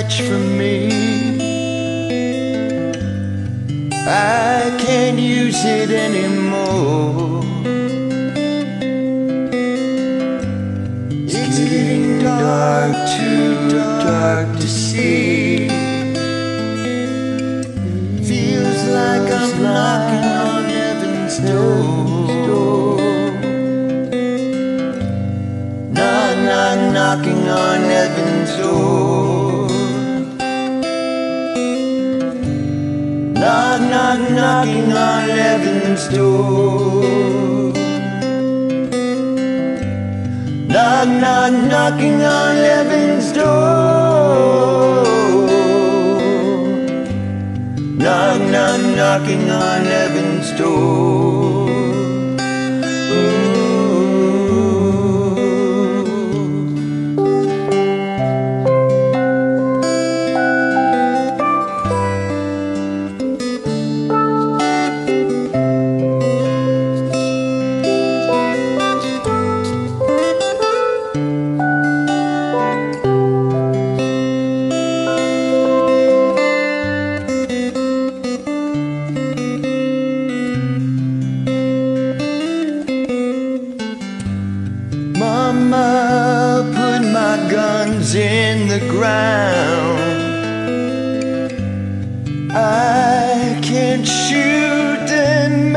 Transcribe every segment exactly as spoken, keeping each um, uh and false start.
much for me. I can't use it anymore. It's getting dark, too dark to see. Feels like I'm knocking on heaven's door. Knock, knock, knocking on heaven's door. Knock, knock, knocking on heaven's door. Knock, knock, knocking on heaven's door. Knock, knock, knocking on heaven's door. Ooh. Mama put my guns in the ground. I can't shoot them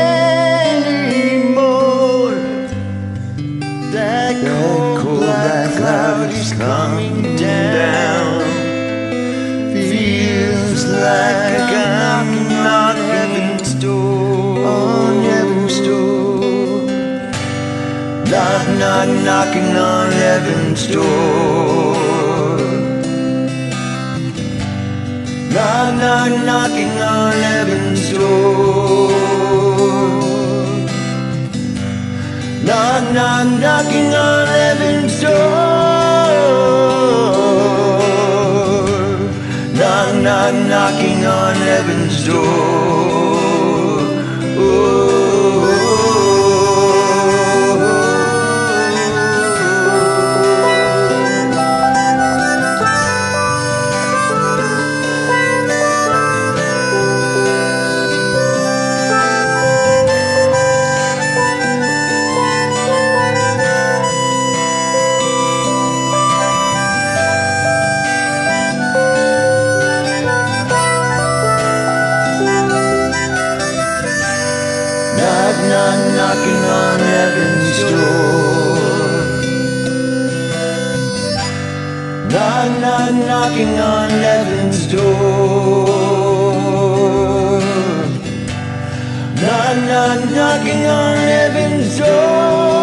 anymore. That cold, cold black cloud is coming down. Feels like I'm knocking on heaven's door. On heaven's door. Knock, knock, knocking on heaven's door. Knock, knock, knocking on heaven's door. Knock, knock, knocking on heaven's door. Knock, knock, knocking on heaven's door. Oh. Knock, knock, knocking on heaven's door. Knock, knock, knocking on heaven's door. Knock, knock, knocking on heaven's door.